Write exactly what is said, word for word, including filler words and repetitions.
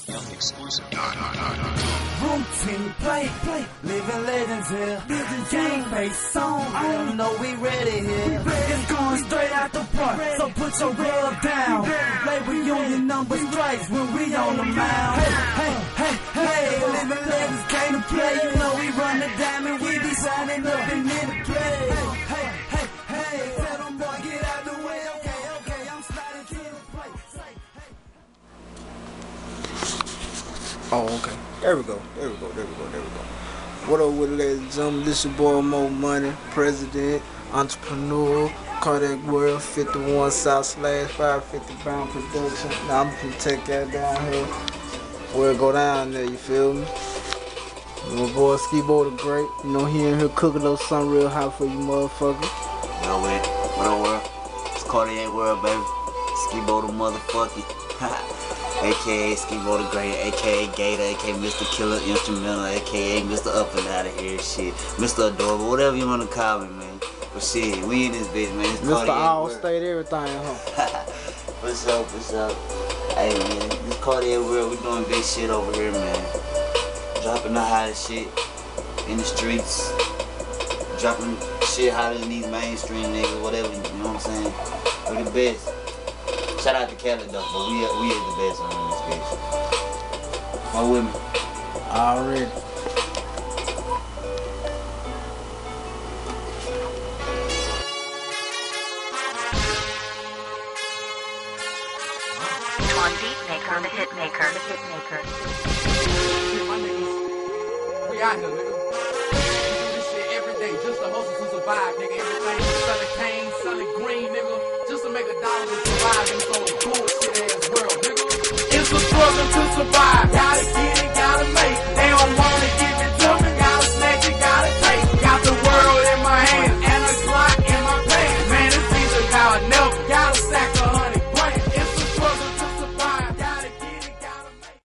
Exclusive. Routine, play, play, living legends here. Game face on, I don't know we ready here. It's going straight out the park, so put your glove down. Labor union number strikes when we on the mound. Hey, hey, hey, hey, living legends came to play. You know we run the diamond, we be signing up and in the play. Hey, hey, hey, tell them boy get out the way. Okay, okay, I'm sliding to the plate. Say, hey. Oh, okay. There we go. There we go. There we go. There we go. What up with it, ladies and gentlemen? This your boy Mo Money, president, entrepreneur, Cardiac World, fifty-one South slash five fifty Brown Production. Now I'm gonna take that down here. Where it go down there, you feel me? My boy Skeebo the Great. You know, he in here cooking up something real hot for you motherfuckers. Yo, man. What up, world? It's Cardiac World, baby. Skeebo the motherfucking. A K A Skeebo the Great, A K A Gator, A K A Mister Killer Instrumental, A K A Mister Up and Out of Here, shit. Mister Adorable, whatever you wanna call me, man. But shit, we in this bitch, man. It's Mister All State everything, huh? What's up, what's up? Hey, man, this Cardiac World, we doing big shit over here, man. Dropping the hottest shit in the streets. Dropping shit hotter than these mainstream niggas, whatever, you know what I'm saying? We're the best. Shout out to Cali though, but we are, we is the best on this bitch. My women. Already. One beat maker, the hit maker, the hit maker. Shit, my niggas, we out here, nigga. We do this shit every day just to hustle to survive, nigga. Everything from selling cane, selling green, nigga. Just to make a dollar to survive in this old bullshit ass world, nigga. It's a struggle to survive.